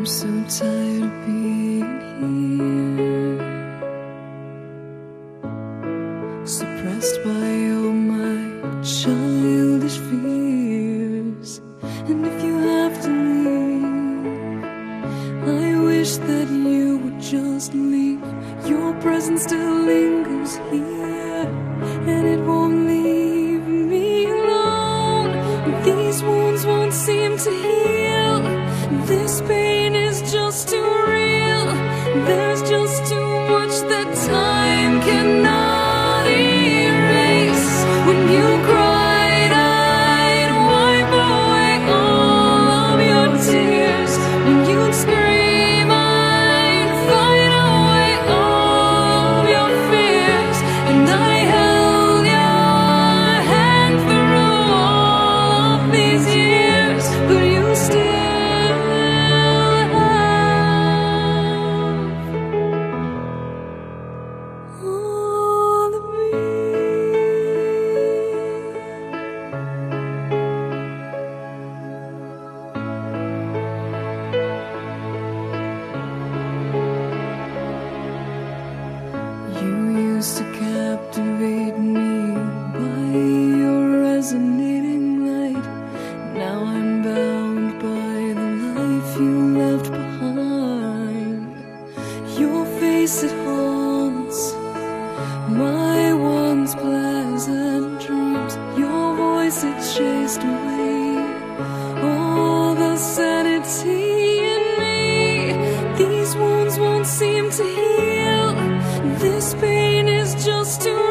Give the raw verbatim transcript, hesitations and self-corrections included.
I'm so tired of being here, suppressed by all my childish fears. And if you have to leave, I wish that you would just leave. Your presence still lingers here, and it won't leave me alone. These wounds won't seem to heal. This pain is just too real. There's just too much that time cannot erase. When you cried, I'd wipe away all of your tears. When you'd scream, I'd fight away all of your fears. And I held your hand through all of these years, but you still used to captivate me by your resonating light. Now I'm bound by the life you left behind. Your face, it haunts my once pleasant dreams. Your voice, it chased away all the sanity in me. These wounds won't seem to heal. This pain is just too